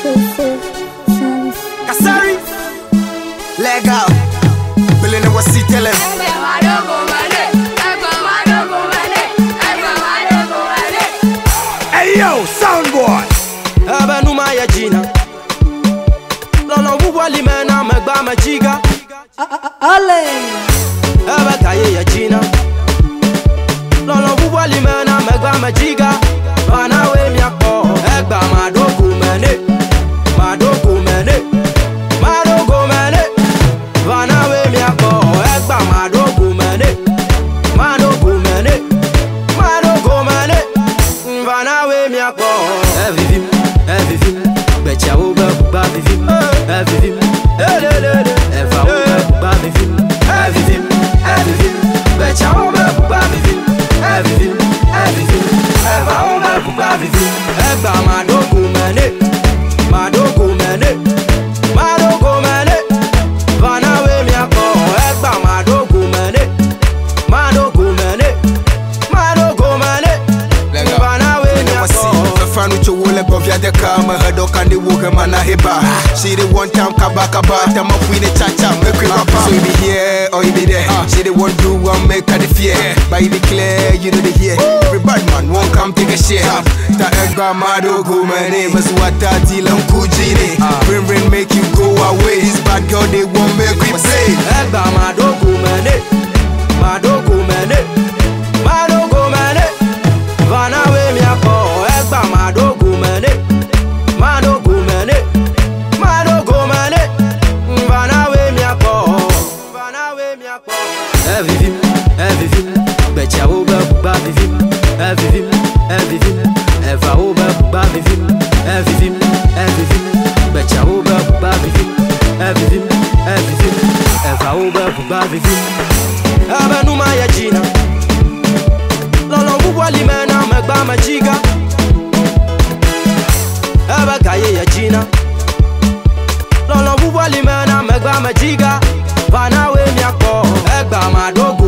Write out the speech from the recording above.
Kasare-x-Lega-Gomene. Billy never see tell him. Hey yo, sound boy. Ebe numa ya jina. Lolo wubwali mena megba majiga. Ale. Ebe kaye ya jina. Lolo wubwali mena megba majiga. Wana we mi akpo. Egba Gomene. Gomene. Gomene. Wana we mi akpo. Egba Gomene. Gomene. Gomene. Wana we mi akpo. Evivim. Becha wo ba vivim. Evivim. Eva wo ba vivim. Evivim. Becha wo ba vivim. Evivim. Eva wo ba vivim. Egba Gomene. Gomene. Gomene. Wana we mi akpo. Egba Gomene. Gomene. Gomene. Wana we mi akpo. Fanu chowole bovya de kama hedo kandi woke mana heba. She the one time kaba tama queen chacha make papa. So you be here or you be there. She the one do one make her the fear. By the clear you know the here. Every bad man won't come take a share. Ta egba Gomene maswata tilam kujine. Bring make you go away. This bad girl they won't make we play. Egba Gomene. Gomene. Gomene. Vana we mi akpo. Egba Gomene. Gomene. Gomene. Vana we mi akpo. Evivim. Becha wo ba vivim. Evivim. Eva wo ba vivim. Evivim. Becha wo ba vivim. Evivim. Eva wo ba vivim. Ebe numa ya jina. Lolo wubwali mena megba majiga. Ebe kaye ya jina. Lolo wubwali mena megba majiga. Vana we mi akpo. Egba